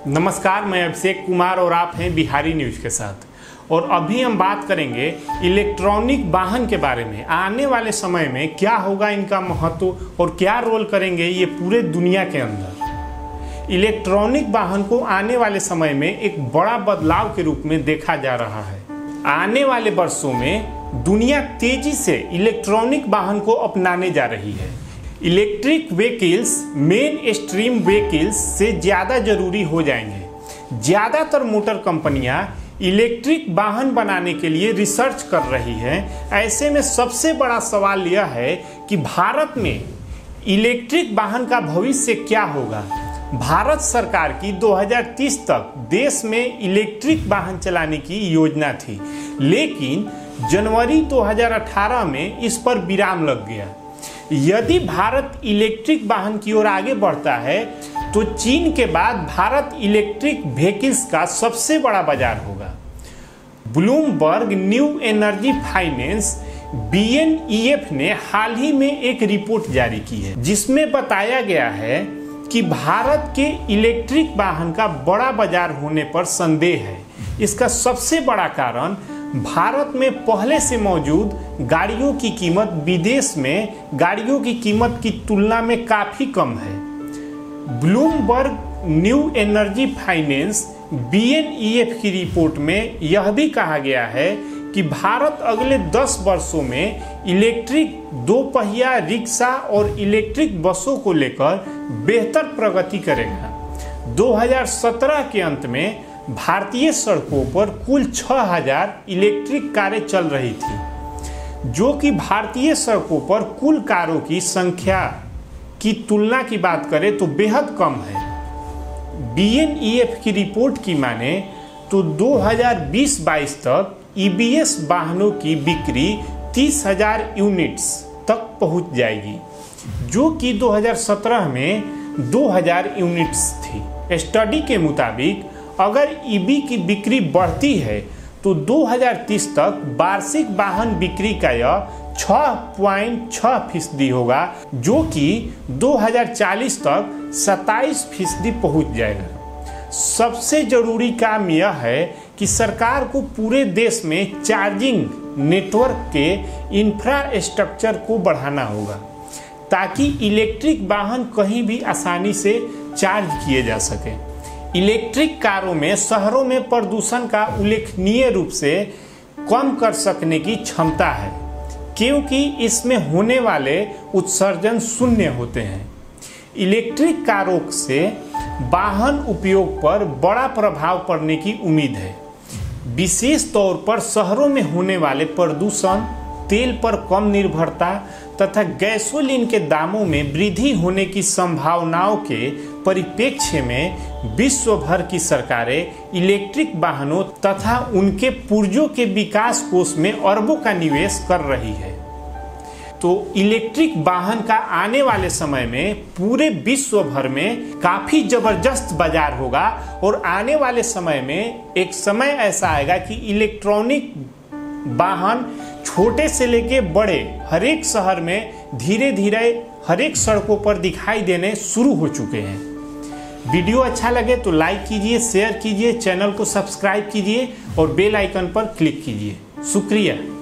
नमस्कार, मैं अभिषेक कुमार और आप हैं बिहारी न्यूज के साथ। और अभी हम बात करेंगे इलेक्ट्रॉनिक वाहन के बारे में। आने वाले समय में क्या होगा, इनका महत्व और क्या रोल करेंगे ये पूरे दुनिया के अंदर। इलेक्ट्रॉनिक वाहन को आने वाले समय में एक बड़ा बदलाव के रूप में देखा जा रहा है। आने वाले वर्षों में दुनिया तेजी से इलेक्ट्रॉनिक वाहन को अपनाने जा रही है। Electric vehicles mainstream vehicles से ज़्यादा जरूरी हो जाएंगे। ज़्यादातर मोटर कंपनियां इलेक्ट्रिक वाहन बनाने के लिए रिसर्च कर रही हैं। ऐसे में सबसे बड़ा सवाल यह है कि भारत में इलेक्ट्रिक वाहन का भविष्य क्या होगा। भारत सरकार की 2030 तक देश में इलेक्ट्रिक वाहन चलाने की योजना थी, लेकिन जनवरी 2018 में इस पर विराम लग गया। यदि भारत इलेक्ट्रिक वाहन की ओर आगे बढ़ता है तो चीन के बाद भारत इलेक्ट्रिक व्हीकल्स का सबसे बड़ा बाजार होगा। Bloomberg New Energy Finance BNEF ने हाल ही में एक रिपोर्ट जारी की है, जिसमें बताया गया है कि भारत के इलेक्ट्रिक वाहन का बड़ा बाजार होने पर संदेह है। इसका सबसे बड़ा कारण भारत में पहले से मौजूद गाड़ियों की कीमत विदेश में गाड़ियों की कीमत की तुलना में काफी कम है। Bloomberg New Energy Finance BNEF की रिपोर्ट में यह भी कहा गया है कि भारत अगले 10 वर्षों में इलेक्ट्रिक दोपहिया रिक्शा और इलेक्ट्रिक बसों को लेकर बेहतर प्रगति करेगा। 2017 के अंत में भारतीय सड़कों पर कुल 6000 इलेक्ट्रिक कारें चल रही थी, जो कि भारतीय सड़कों पर कुल कारों की संख्या की तुलना की बात करें तो बेहद कम है। BNEF की रिपोर्ट की माने तो 2020-22 तक EBS वाहनों की बिक्री 30,000 यूनिट्स तक पहुंच जाएगी, जो कि 2017 में 2000 यूनिट्स थी। स्टडी के मुताबिक अगर EV की बिक्री बढ़ती है तो 2030 तक वार्षिक वाहन बिक्री का यह 6.6% होगा, जो कि 2040 तक 27% पहुंच जाएगा। सबसे जरूरी काम यह है कि सरकार को पूरे देश में चार्जिंग नेटवर्क के इंफ्रास्ट्रक्चर को बढ़ाना होगा, ताकि इलेक्ट्रिक वाहन कहीं भी आसानी से चार्ज किए जा सके। इलेक्ट्रिक कारों में शहरों में प्रदूषण का उल्लेखनीय रूप से कम कर सकने की क्षमता है, क्योंकि इसमें होने वाले उत्सर्जन शून्य होते हैं। इलेक्ट्रिक कारों से वाहन उपयोग पर बड़ा प्रभाव पड़ने की उम्मीद है, विशेष तौर पर शहरों में होने वाले प्रदूषण, तेल पर कम निर्भरता तथा गैसोलीन के दामों में वृद्धि होने की संभावनाओं के परिप्रेक्ष्य में विश्व भर की सरकारें इलेक्ट्रिक वाहनों तथा उनके पुर्जों के विकास कोष में अरबों का निवेश कर रही है। तो इलेक्ट्रिक वाहन का आने वाले समय में पूरे विश्व भर में काफी जबरदस्त बाजार होगा। और आने वाले समय में एक समय ऐसा आएगा कि इलेक्ट्रॉनिक वाहन छोटे से लेके बड़े हर एक शहर में धीरे धीरे हर एक सड़कों पर दिखाई देने शुरू हो चुके हैं। वीडियो अच्छा लगे तो लाइक कीजिए, शेयर कीजिए, चैनल को सब्सक्राइब कीजिए और बेल आइकन पर क्लिक कीजिए। शुक्रिया।